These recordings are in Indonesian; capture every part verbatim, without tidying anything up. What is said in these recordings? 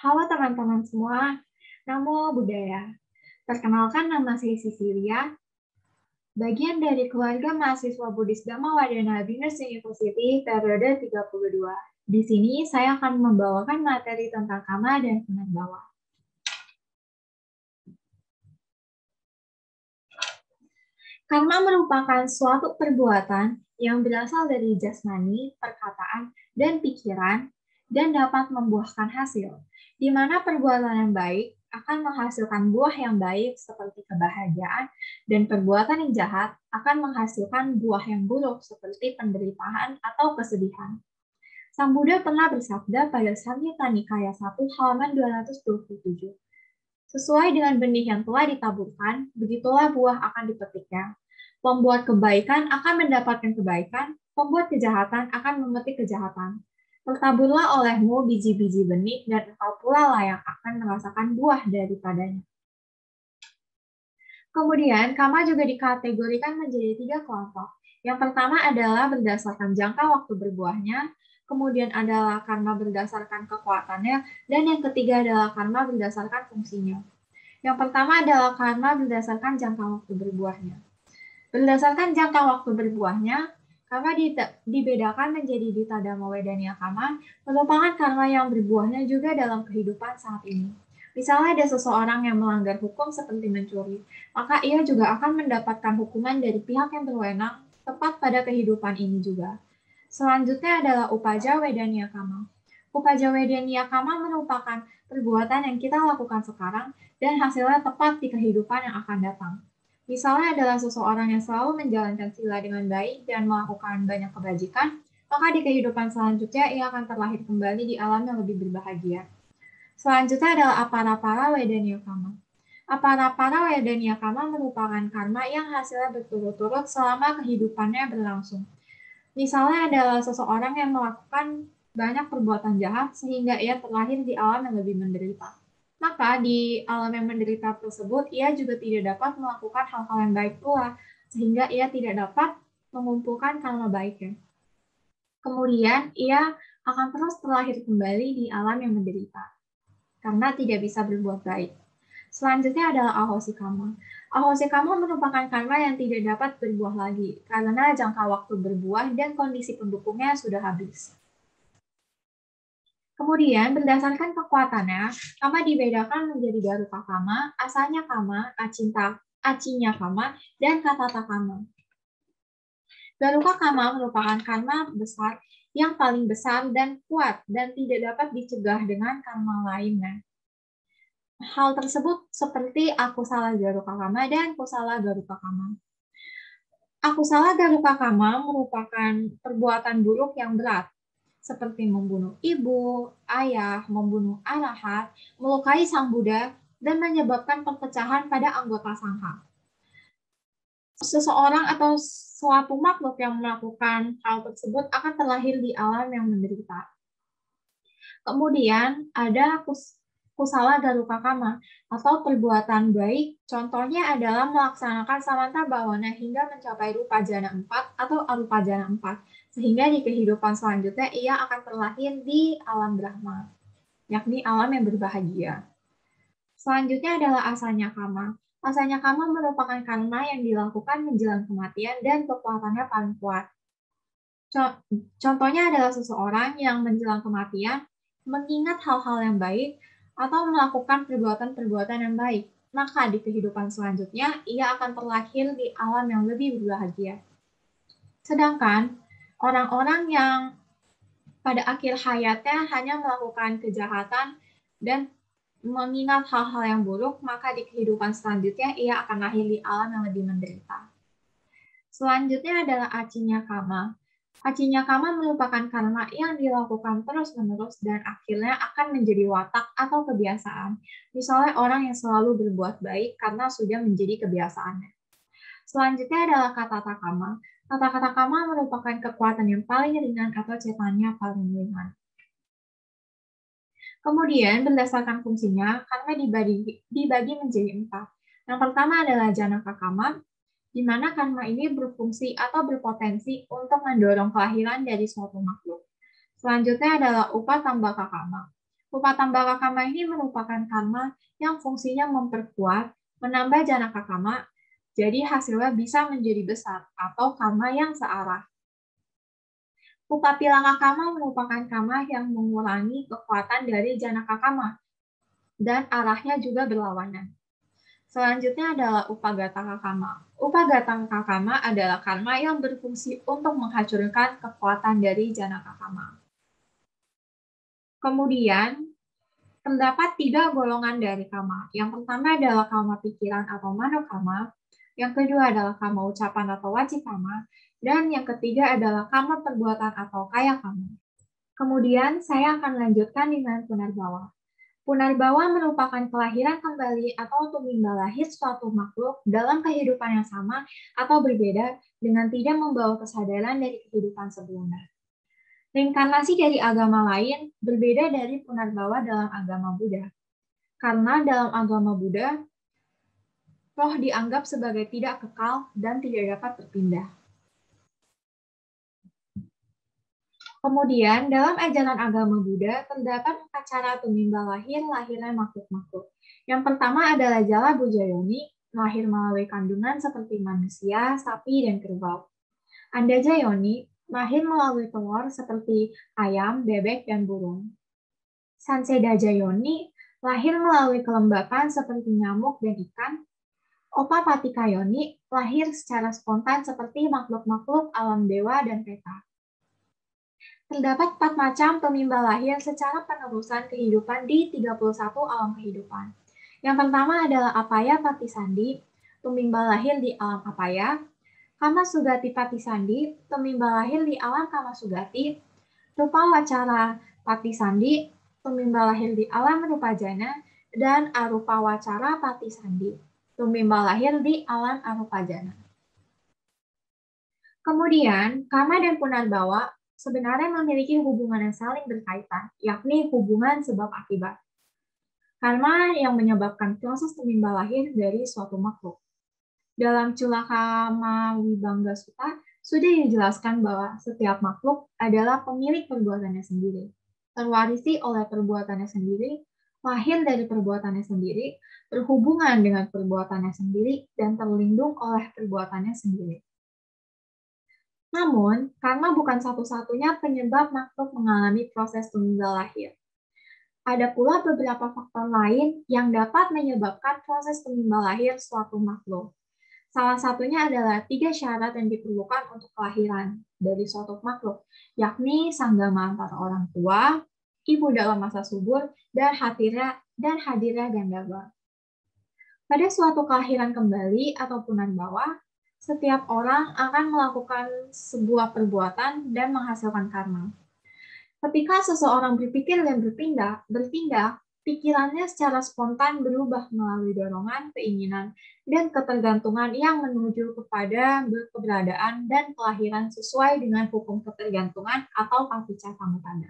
Halo teman-teman semua, Namo Buddhaya. Perkenalkan, nama saya Cecilia, bagian dari keluarga mahasiswa Buddhis Dhamma Wadana Bingers University periode tiga puluh dua. Di sini saya akan membawakan materi tentang Kama dan Punarbawa. Karma merupakan suatu perbuatan yang berasal dari jasmani, perkataan, dan pikiran, dan dapat membuahkan hasil, di mana perbuatan yang baik akan menghasilkan buah yang baik seperti kebahagiaan, dan perbuatan yang jahat akan menghasilkan buah yang buruk seperti penderitaan atau kesedihan. Sang Buddha pernah bersabda pada Samyutta Nikaya satu halaman dua ratus dua puluh tujuh. Sesuai dengan benih yang telah ditaburkan, begitulah buah akan dipetiknya. Pembuat kebaikan akan mendapatkan kebaikan, pembuat kejahatan akan memetik kejahatan. Tertaburlah olehmu biji-biji benih, dan engkau pula lah yang akan merasakan buah daripadanya. Kemudian, Kama juga dikategorikan menjadi tiga kelompok. Yang pertama adalah berdasarkan jangka waktu berbuahnya, kemudian adalah karma berdasarkan kekuatannya, dan yang ketiga adalah karma berdasarkan fungsinya. Yang pertama adalah karma berdasarkan jangka waktu berbuahnya. Berdasarkan jangka waktu berbuahnya, karma dibedakan menjadi Dita Dhamma Wedaniya Kama, merupakan karma yang berbuahnya juga dalam kehidupan saat ini. Misalnya ada seseorang yang melanggar hukum seperti mencuri, maka ia juga akan mendapatkan hukuman dari pihak yang berwenang tepat pada kehidupan ini juga. Selanjutnya adalah Upaja Wedaniya Kama. Upaja Wedaniya Kama merupakan perbuatan yang kita lakukan sekarang dan hasilnya tepat di kehidupan yang akan datang. Misalnya adalah seseorang yang selalu menjalankan sila dengan baik dan melakukan banyak kebajikan, maka di kehidupan selanjutnya ia akan terlahir kembali di alam yang lebih berbahagia. Selanjutnya adalah Aparapara Wedaniya Kama. Aparapara Wedaniya Kama merupakan karma yang hasilnya berturut-turut selama kehidupannya berlangsung. Misalnya adalah seseorang yang melakukan banyak perbuatan jahat sehingga ia terlahir di alam yang lebih menderita. Maka di alam yang menderita tersebut, ia juga tidak dapat melakukan hal-hal yang baik pula, sehingga ia tidak dapat mengumpulkan karma baiknya. Kemudian, ia akan terus terlahir kembali di alam yang menderita, karena tidak bisa berbuat baik. Selanjutnya adalah Ahosi Kama. Ahosi Kama merupakan karma yang tidak dapat berbuah lagi, karena jangka waktu berbuah dan kondisi pendukungnya sudah habis. Kemudian, berdasarkan kekuatannya, Kama dibedakan menjadi Garuka Kama, Asanya Kama, Acinta, Acinya Kama, dan Katata Kama. Garuka Kama merupakan karma besar yang paling besar dan kuat dan tidak dapat dicegah dengan karma lainnya. Hal tersebut seperti Akusala Garuka Kama dan Kusala Garuka Kama. Akusala Garuka Kama merupakan perbuatan buruk yang berat, seperti membunuh ibu, ayah, membunuh arahat, melukai sang Buddha, dan menyebabkan perpecahan pada anggota sangha. Seseorang atau suatu makhluk yang melakukan hal tersebut akan terlahir di alam yang menderita. Kemudian ada Kusala Garuka Kama atau perbuatan baik, contohnya adalah melaksanakan samanta bhawana hingga mencapai rupa jana empat atau arupa jana empat, sehingga di kehidupan selanjutnya ia akan terlahir di alam Brahma, yakni alam yang berbahagia. Selanjutnya adalah Asanya Kama. Asanya Kama merupakan karma yang dilakukan menjelang kematian dan kekuatannya paling kuat. Contohnya adalah seseorang yang menjelang kematian mengingat hal-hal yang baik atau melakukan perbuatan-perbuatan yang baik, maka di kehidupan selanjutnya ia akan terlahir di alam yang lebih berbahagia. Sedangkan orang-orang yang pada akhir hayatnya hanya melakukan kejahatan dan mengingat hal-hal yang buruk, maka di kehidupan selanjutnya ia akan lahir di alam yang lebih menderita. Selanjutnya adalah Acinya Kama. Acinya Kama merupakan karma yang dilakukan terus-menerus dan akhirnya akan menjadi watak atau kebiasaan. Misalnya orang yang selalu berbuat baik karena sudah menjadi kebiasaannya. Selanjutnya adalah Katata Kama. Kata-kata Kama merupakan kekuatan yang paling ringan atau cetanya paling ringan. Kemudian, berdasarkan fungsinya, karma dibagi, dibagi menjadi empat. Yang pertama adalah Janaka Kama, di mana karma ini berfungsi atau berpotensi untuk mendorong kelahiran dari suatu makhluk. Selanjutnya adalah Upatambaka Kama. Upatambaka kama ini merupakan karma yang fungsinya memperkuat, menambah janaka kama, jadi hasilnya bisa menjadi besar atau karma yang searah. Upapilaka kama merupakan karma yang mengurangi kekuatan dari janaka kama, dan arahnya juga berlawanan. Selanjutnya adalah upagataka kama. Upagataka kama adalah karma yang berfungsi untuk menghancurkan kekuatan dari janaka kama. Kemudian, terdapat tiga golongan dari kama. Yang pertama adalah kama pikiran atau manokama, yang kedua adalah kama ucapan atau wajib kama, dan yang ketiga adalah kama perbuatan atau kaya kama. Kemudian, saya akan lanjutkan dengan punarbawa. Punarbawa merupakan kelahiran kembali atau tumimba lahir suatu makhluk dalam kehidupan yang sama atau berbeda dengan tidak membawa kesadaran dari kehidupan sebelumnya. Reinkarnasi dari agama lain berbeda dari punarbawa dalam agama Buddha. Karena dalam agama Buddha, roh dianggap sebagai tidak kekal dan tidak dapat berpindah. Kemudian, dalam ajaran agama Buddha, terdapat empat cara tumimba lahir lahirnya makhluk-makhluk. Yang pertama adalah Jala Bujayoni, lahir melalui kandungan seperti manusia, sapi, dan kerbau. Andajayoni, lahir melalui telur seperti ayam, bebek, dan burung. Sansedajayoni, lahir melalui kelembapan seperti nyamuk dan ikan. Opapatikayoni, lahir secara spontan seperti makhluk-makhluk alam dewa dan peta. Terdapat empat macam tumimba lahir secara penerusan kehidupan di tiga puluh satu alam kehidupan. Yang pertama adalah Apaya Patisandi, tumimba lahir di alam Apaya. Kama Sugati Patisandi, tumimba lahir di alam Kama Sugati. Rupa Wacara Patisandi, tumimba lahir di alam Rupajana. Dan Arupa Wacara Patisandi, tumimba lahir di alam Arupajana. Kemudian, Kama dan Punarbawa sebenarnya memiliki hubungan yang saling berkaitan, yakni hubungan sebab akibat. Karma yang menyebabkan proses tumimba lahir dari suatu makhluk. Dalam Culakama Wibangga Sutta sudah dijelaskan bahwa setiap makhluk adalah pemilik perbuatannya sendiri, terwarisi oleh perbuatannya sendiri, lahir dari perbuatannya sendiri, berhubungan dengan perbuatannya sendiri, dan terlindung oleh perbuatannya sendiri. Namun, karma bukan satu-satunya penyebab makhluk mengalami proses tumimba lahir. Ada pula beberapa faktor lain yang dapat menyebabkan proses tumimba lahir suatu makhluk. Salah satunya adalah tiga syarat yang diperlukan untuk kelahiran dari suatu makhluk, yakni sanggama antara orang tua, ibu dalam masa subur, dan hadirnya dan hadirnya Gandharva. Pada suatu kelahiran kembali atau punarbawa, setiap orang akan melakukan sebuah perbuatan dan menghasilkan karma. Ketika seseorang berpikir dan berpindah, bertindak, pikirannya secara spontan berubah melalui dorongan, keinginan, dan ketergantungan yang menuju kepada keberadaan dan kelahiran sesuai dengan hukum ketergantungan atau paticca samuppada.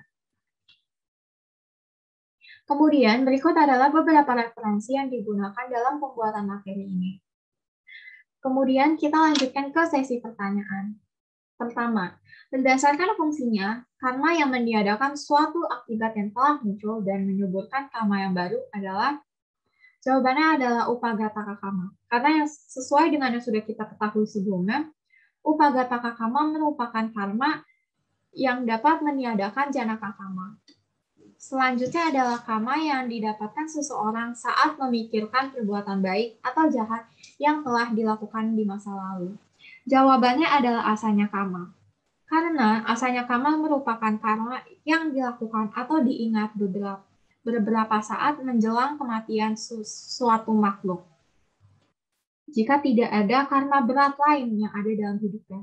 Kemudian, berikut adalah beberapa referensi yang digunakan dalam pembuatan materi ini. Kemudian kita lanjutkan ke sesi pertanyaan. Pertama, berdasarkan fungsinya, karma yang meniadakan suatu akibat yang telah muncul dan menyuburkan karma yang baru adalah, jawabannya adalah upagataka kama. Karena yang sesuai dengan yang sudah kita ketahui sebelumnya, upagataka kama merupakan karma yang dapat meniadakan janaka kama. Selanjutnya adalah kama yang didapatkan seseorang saat memikirkan perbuatan baik atau jahat yang telah dilakukan di masa lalu. Jawabannya adalah asanya kama. Karena asanya kama merupakan karma yang dilakukan atau diingat beberapa, beberapa saat menjelang kematian suatu makhluk. Jika tidak ada karma berat lain yang ada dalam hidupnya.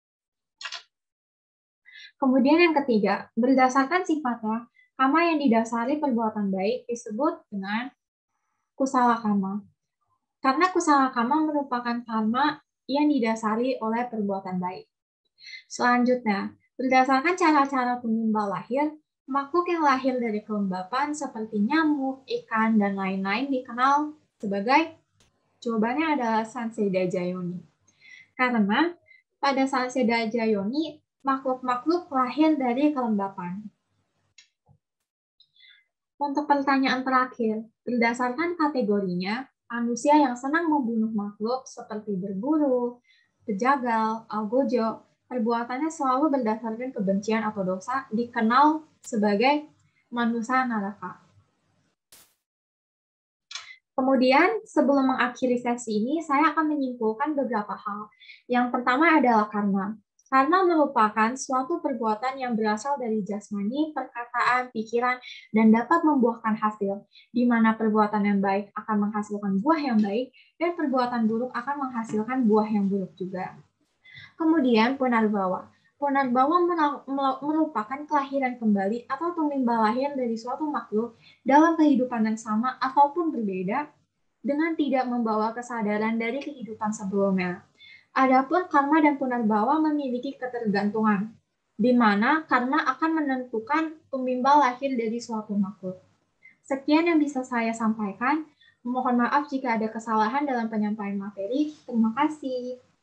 Kemudian yang ketiga, berdasarkan sifatnya, kama yang didasari perbuatan baik disebut dengan kusala kama. Karena kusala kama merupakan karma yang didasari oleh perbuatan baik. Selanjutnya, berdasarkan cara-cara tumimba lahir, makhluk yang lahir dari kelembapan seperti nyamuk, ikan, dan lain-lain dikenal sebagai, jawabannya adalah Sansedajayoni. Karena pada Sansedajayoni, makhluk-makhluk lahir dari kelembapan. Untuk pertanyaan terakhir, berdasarkan kategorinya, manusia yang senang membunuh makhluk seperti berburu, bejagal, algojo, perbuatannya selalu berdasarkan kebencian atau dosa dikenal sebagai manusia naraka. Kemudian, sebelum mengakhiri sesi ini, saya akan menyimpulkan beberapa hal. Yang pertama adalah karma. Karma merupakan suatu perbuatan yang berasal dari jasmani, perkataan, pikiran, dan dapat membuahkan hasil, di mana perbuatan yang baik akan menghasilkan buah yang baik, dan perbuatan buruk akan menghasilkan buah yang buruk juga. Kemudian, punarbawa. Punarbawa merupakan kelahiran kembali atau tumimbal lahir dari suatu makhluk dalam kehidupan yang sama ataupun berbeda dengan tidak membawa kesadaran dari kehidupan sebelumnya. Adapun karma dan punarbawa memiliki ketergantungan, di mana karma akan menentukan tumimbal lahir dari suatu makhluk. Sekian yang bisa saya sampaikan. Mohon maaf jika ada kesalahan dalam penyampaian materi. Terima kasih.